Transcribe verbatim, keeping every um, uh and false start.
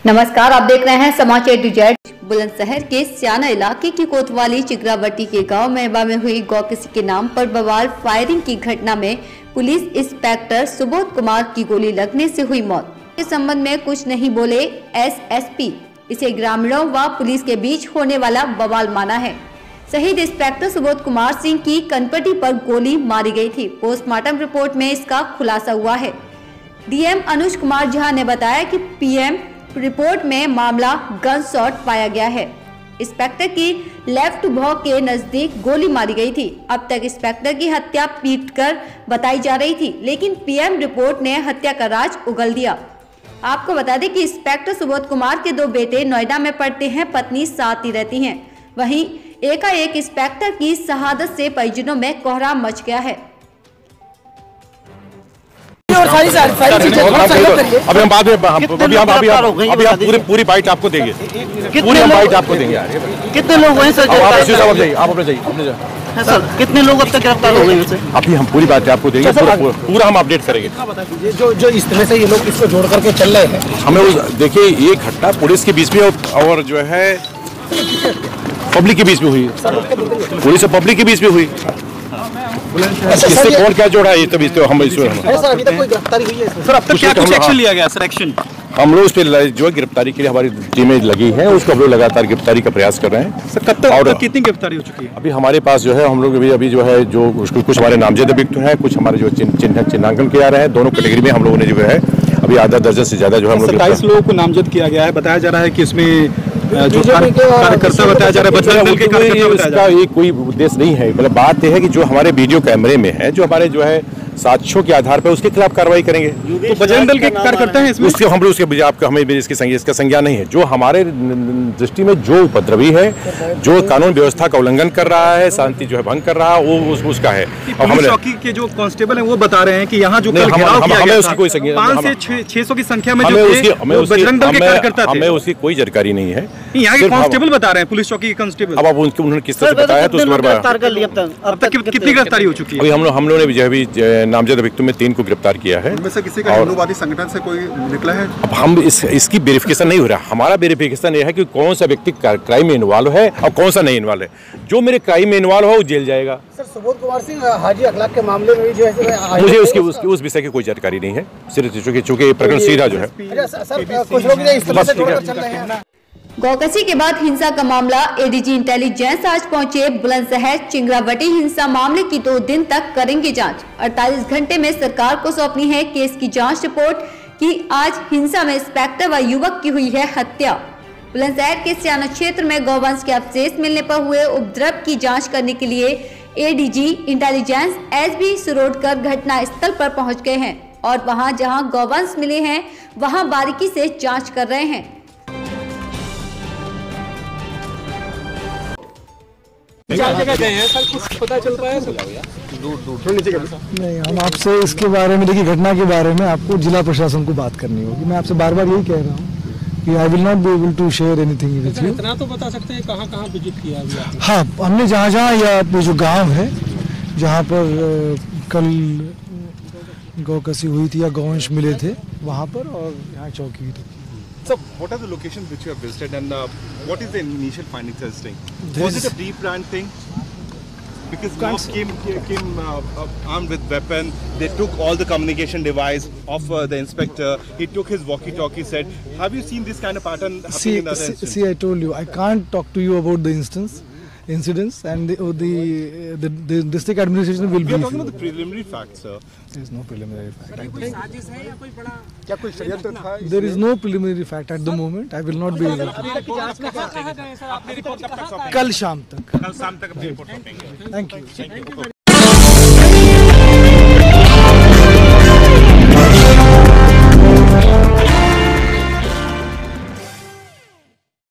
नमस्कार, आप देख रहे हैं समाचार टू जेड। बुलंदशहर के सियाना इलाके की कोतवाली चिकरावटी के गांव मेहबा में हुई गौ किसी के नाम पर बवाल फायरिंग की घटना में पुलिस इंस्पेक्टर सुबोध कुमार की गोली लगने से हुई मौत। इस संबंध में कुछ नहीं बोले एसएसपी। इसे ग्रामीणों व पुलिस के बीच होने वाला बवाल माना है। शहीद इंस्पेक्टर सुबोध कुमार सिंह की कनपटी पर गोली मारी गई थी। पोस्टमार्टम रिपोर्ट में इसका खुलासा हुआ है। डीएम अनुज कुमार झा ने बताया कि पीएम रिपोर्ट में मामला गन शॉट पाया गया है। इंस्पेक्टर की लेफ्ट भौ के नजदीक गोली मारी गई थी। अब तक इंस्पेक्टर की हत्या पीटकर बताई जा रही थी, लेकिन पीएम रिपोर्ट ने हत्या का राज उगल दिया। आपको बता दें कि इंस्पेक्टर सुबोध कुमार के दो बेटे नोएडा में पढ़ते हैं, पत्नी साथ ही रहती हैं। वहीं एकाएक इंस्पेक्टर की शहादत से परिजनों में कोहराम मच गया है। और सारी सारी सारी चीजें अभी हम बाद में अभी हम अभी अभी हम पूरी पूरी बाइट आपको देंगे, पूरी हम बाइट आपको देंगे यार। कितने लोग हुए सर? आप आप जाइए, आप अपने जाइए, अपने जाइए सर। कितने लोग अब तक गिरफ्तार हो गए सर? अभी हम पूरी बात आपको देंगे, पूरा पूरा हम अपडेट करेंगे। जो जो इस तरह से ये लोग इसको जोड़ करके चल रहे हैं, हमें देखिए ये घटना पुलिस के बीच में और जो है पब्लिक के बीच में हुई, पुलिस और पब्लिक के बीच में हुई। इससे कौन क्या जोड़ा है ये तभी तो हम इसमें सर अभी तक कोई गिरफ्तारी हुई है सर? अब तक क्या कुछ एक्शन लिया गया सर? एक्शन हम लोग उस पर जो है गिरफ्तारी के लिए हमारी टीमें लगी हैं, उसको हम लोग लगातार गिरफ्तारी का प्रयास कर रहे हैं। सर कब तक और कितनी गिरफ्तारी हो चुकी है? अभी हमारे पास जो है हम लोग अभी अभी जो है जो उसको कुछ हमारे नामजद अभियुक्त हैं, कुछ हमारे जो चिन्ह चिन्हांकन किया रहे हैं। दोनों कैटेगरी में हम लोगों ने जो है अभी आधा दर्जन से ज्यादा जो है हम लोग सत्ताईस लोगों को नामजद किया गया है। बताया जा रहा है कि इसमें जो कार्यकर्ता बताया जा रहा है बजरंग दल के कार्यकर्ता, ये कोई उद्देश्य नहीं है। मतलब बात यह है कि जो हमारे वीडियो कैमरे में है, जो हमारे जो है साक्ष्यों के आधार पर उसके खिलाफ कार्रवाई करेंगे। तो बजरंग दल के कार्यकर्ता हैं इसमें? उसके हम लोग उसके आपका हमें इसकी संज्ञा इसका संज्ञान नहीं है। जो हमारे दृष्टि में जो उपद्रवी है, जो कानून व्यवस्था का उल्लंघन कर रहा है, शांति जो है भंग कर रहा है, वो उस, उसका है। पुलिस चौकी के जो कांस्टेबल हैं वो बता रहे हैं कि यहाँ जो घेराव किया गया था पाँच से छह सौ की संख्या में जो बजरंग दल के कार्यकर्ता थे, हमें उसकी कोई जानकारी नहीं है। यहाँ के कांस्टेबल बता रहे हैं, पुलिस चौकी के कांस्टेबल। अब उनके उन्होंने किस तरह से बताया तो अब तक कितनी गिरफ्तारी हो चुकी है? अभी हम लोग हम लोगों ने जो है नामजद अभियुक्तों में तीन को गिरफ्तार किया है। इनमें से किसी का हिंदूवादी संगठन से कोई निकला है? अब हम इस इसकी वेरिफिकेशन नहीं हो रहा। हमारा वेरिफिकेशन यह है कि कौन सा व्यक्ति क्राइम में इन्वॉल्व है और कौन सा नहीं इन्वॉल्व है। जो मेरे क्राइम में इन्वॉल्व हो वो जेल जाएगा। सर सुबोध कुमार सिंह हाजी अखलाक के मामले में जो है मुझे उसकी उसकी उस विषय की कोई जानकारी नहीं है। सिर्फ चूंकि चूंकि प्रकरण सीधा जो है कुछ लोग इस तरह से जोड़कर चल रहे हैं। गौकसी के बाद हिंसा का मामला। एडीजी इंटेलिजेंस आज पहुंचे बुलंदशहर। चिंगरावटी हिंसा मामले की दो दिन तक करेंगे जांच। अड़तालीस घंटे में सरकार को सौंपनी है केस की जांच रिपोर्ट कि आज हिंसा में इंस्पेक्टर व युवक की हुई है हत्या। बुलंदशहर के सियाना क्षेत्र में गौवंश के अवशेष मिलने पर हुए उपद्रव की जाँच करने के लिए एडीजी इंटेलिजेंस एसबी सुरोडकर घटना स्थल पर पहुँच गए हैं और वहाँ जहाँ गौवंश मिले हैं वहाँ बारीकी से जाँच कर रहे हैं। चार जगह गए हैं सर, कुछ पता चल पाया है? दूर दूर नहीं, हम आपसे इसके बारे में, देखिए घटना के बारे में आपको जिला प्रशासन को बात करनी होगी। मैं आपसे बार बार यही कह रहा हूँ कि I will not be able to share anything with you. इतना तो बता सकते हैं कहाँ कहाँ विजिट किया अभी आपने? हाँ, हमने जहाँ जहाँ या जो गांव है जहाँ पर कल गौकसी हुई थी या गौवंश मिले थे वहाँ पर, और यहाँ चौकी थी। So, what are the locations which you have visited and uh, what is the initial findings of this thing? Was it a pre-planned thing? Because cops came, came uh, uh, armed with weapon. They took all the communication device of uh, the inspector. He took his walkie-talkie. Said, "Have you seen this kind of pattern happening see, in other see, instances?" see, I told you I can't talk to you about the instance. Incidents and the oh, the, the the district administration will be. We are talking you. about the preliminary facts, sir. There is no preliminary fact. क्या कोई षड्यंत्र था? There is no preliminary fact at the moment. I will not be able to. कल शाम तक. कल शाम तक अपनी रिपोर्ट सौंपेंगे। Thank you.